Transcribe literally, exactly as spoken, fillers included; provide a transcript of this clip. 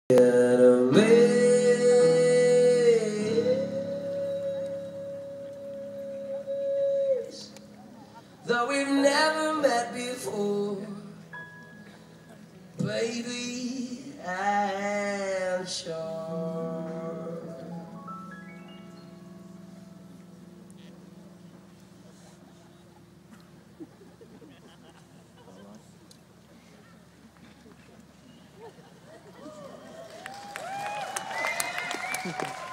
Though we've never met before, baby, I'm sure. Thank you.